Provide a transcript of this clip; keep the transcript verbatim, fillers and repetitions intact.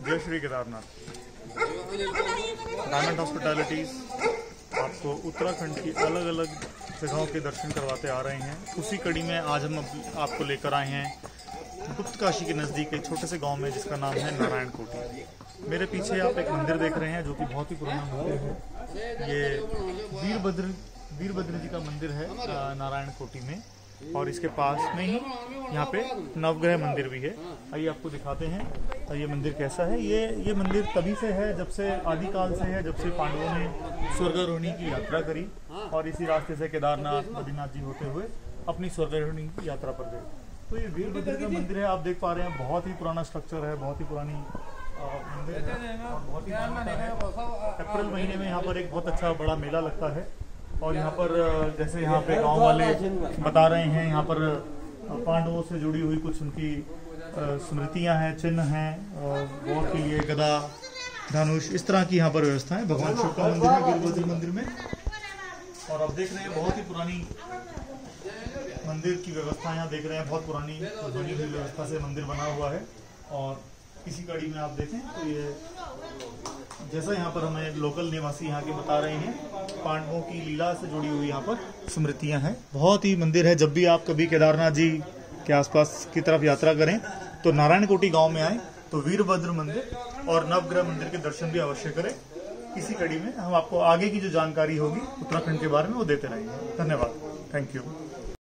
जय श्री केदारनाथ। डायमंड हॉस्पिटैलिटीज आपको उत्तराखंड की अलग अलग जगहों के दर्शन करवाते आ रहे हैं। उसी कड़ी में आज हम आपको लेकर आए हैं गुप्तकाशी के नज़दीक एक छोटे से गांव में जिसका नाम है नारायण कोटी। मेरे पीछे आप एक मंदिर देख रहे हैं जो कि बहुत ही पुराना मंदिर है। ये वीरभद्र वीरभद्र जी का मंदिर है नारायण कोटी में, और इसके पास में ही यहाँ पे नवग्रह मंदिर भी है। आइए आपको दिखाते हैं ये मंदिर कैसा है। ये ये मंदिर तभी से है जब से आदिकाल से है, जब से पांडवों ने स्वर्गारोहणी की यात्रा करी और इसी रास्ते से केदारनाथ बद्रीनाथ जी होते हुए अपनी स्वर्गारोहणी की यात्रा पर गए। तो ये वीरभद्र का मंदिर है, आप देख पा रहे हैं। बहुत ही पुराना स्ट्रक्चर है, बहुत ही पुरानी मंदिर है और बहुत ही है। अप्रैल महीने में यहाँ पर एक बहुत अच्छा बड़ा मेला लगता है और यहाँ पर जैसे यहाँ पे गांव वाले बता रहे हैं, यहाँ पर पांडवों से जुड़ी हुई कुछ उनकी स्मृतियां हैं, चिन्ह हैं, वॉर के लिए गदा, धनुष, इस तरह की यहाँ पर व्यवस्था है। भगवान शिव का मंदिर है वीरभद्र मंदिर में, और आप देख रहे हैं बहुत ही पुरानी मंदिर की व्यवस्था यहाँ देख रहे हैं। बहुत पुरानी बनी हुई व्यवस्था से मंदिर बना हुआ है। और इसी कड़ी में आप देखें तो ये जैसा यहाँ पर हमें लोकल निवासी यहाँ के बता रहे हैं, पांडवों की लीला से जुड़ी हुई यहाँ पर स्मृतियां हैं। बहुत ही मंदिर है। जब भी आप कभी केदारनाथ जी के आसपास की तरफ यात्रा करें तो नारायण कोटी गांव में आए तो वीरभद्र मंदिर और नवग्रह मंदिर के दर्शन भी अवश्य करें। इसी कड़ी में हम आपको आगे की जो जानकारी होगी उत्तराखंड के बारे में वो देते रहेंगे। धन्यवाद। Thank you.